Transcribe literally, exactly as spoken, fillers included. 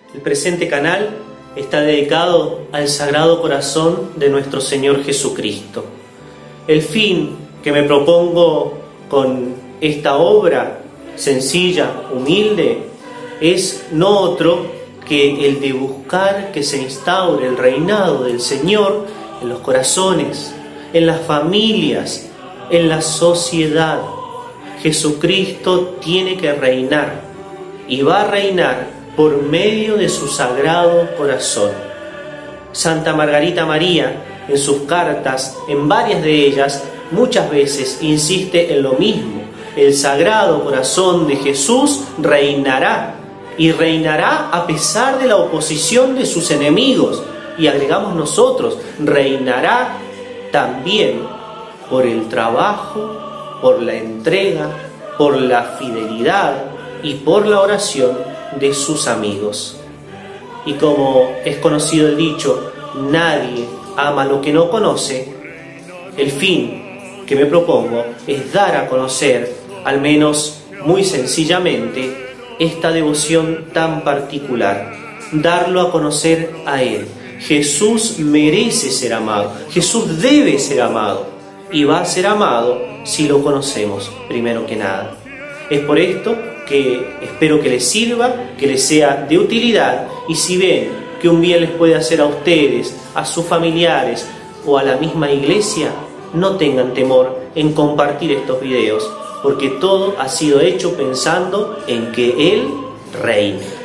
El presente canal está dedicado al Sagrado Corazón de nuestro Señor Jesucristo. El fin que me propongo con esta obra sencilla, humilde, es no otro que el de buscar que se instaure el reinado del Señor en los corazones, en las familias, en la sociedad. Jesucristo tiene que reinar y va a reinar por medio de su Sagrado Corazón. Santa Margarita María, en sus cartas, en varias de ellas, muchas veces insiste en lo mismo. El Sagrado Corazón de Jesús reinará, y reinará a pesar de la oposición de sus enemigos. Y agregamos nosotros, reinará también por el trabajo, por la entrega, por la fidelidad y por la oración de sus amigos. Y como es conocido el dicho, nadie ama lo que no conoce, el fin que me propongo es dar a conocer, al menos muy sencillamente, esta devoción tan particular, darlo a conocer a Él. Jesús merece ser amado, Jesús debe ser amado, y va a ser amado si lo conocemos, primero que nada. Es por esto que espero que les sirva, que les sea de utilidad, y si ven que un bien les puede hacer a ustedes, a sus familiares o a la misma iglesia, no tengan temor en compartir estos videos, porque todo ha sido hecho pensando en que Él reine.